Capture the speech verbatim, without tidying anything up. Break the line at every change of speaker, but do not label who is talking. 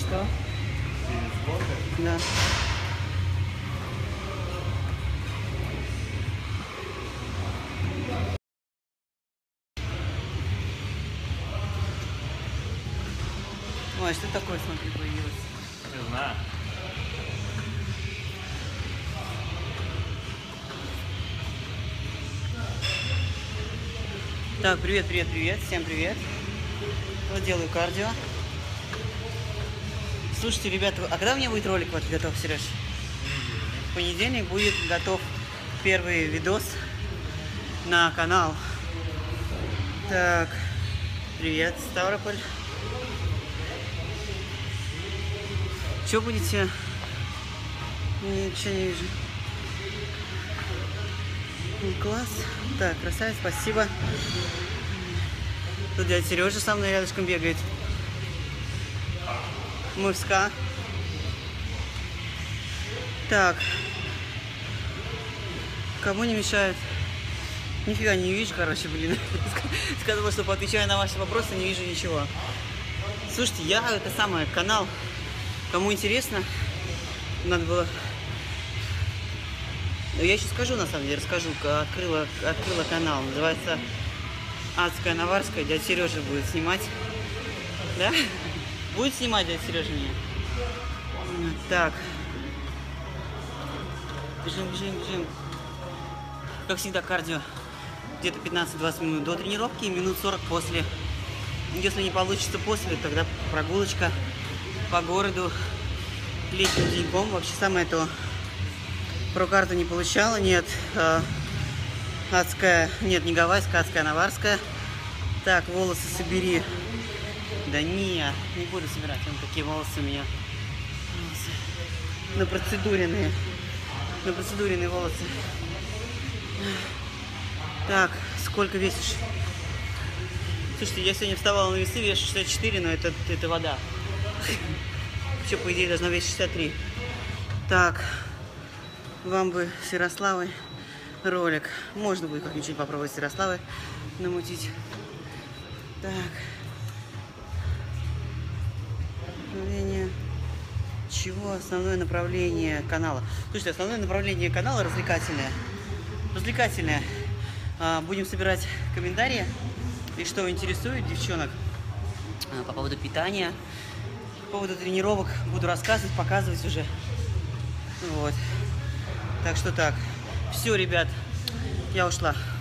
что? Да. Ой, что такое, смотри, появилось?
Не знаю.
Так, привет, привет, привет, всем привет. Вот делаю кардио. Слушайте, ребята, а когда у меня будет ролик вот готов, Сереж? В понедельник будет готов первый видос на канал. Так, привет, Ставрополь. Что будете? Ничего не вижу. Класс. Так, красавец, спасибо. Тут дядя Сережа со мной рядышком бегает. Мывска. Так. Кому не мешает? Нифига не вижу, короче, блин. Сказала, что отвечаю на ваши вопросы, не вижу ничего. Слушайте, я это самое, канал. Кому интересно, надо было... Я еще скажу, на самом деле, расскажу. Открыла, открыла канал, называется Адская Наварская. Дядя Сережа будет снимать. Да? Будет снимать дядя Сережа меня? Так. Бежим, бежим, бежим. Как всегда, кардио. Где-то пятнадцать-двадцать минут до тренировки и минут сорок после. Если не получится после, тогда прогулочка по городу летним деньком. Вообще самое то. Про карту не получала, нет. Э, адская, нет, не гавайская, адская наварская. Так, волосы собери. Да не, не буду собирать. Вон такие волосы у меня. Волосы. На процедуренные. На процедуренные волосы. Так, сколько весишь? Слушайте, я сегодня вставала на весы, вешу шестьдесят четыре, но это, это вода. Вообще, по идее, должна весить шестьдесят три. Так. Вам бы с Ярославой ролик. Можно будет как-нибудь попробовать с Ярославой намутить. Так. Направление. Чего? Основное направление канала. Слушайте, основное направление канала развлекательное. Развлекательное. А, будем собирать комментарии. И что интересует девчонок а, по поводу питания, по поводу тренировок. Буду рассказывать, показывать уже. Вот. Так что так. Все, ребят, я ушла.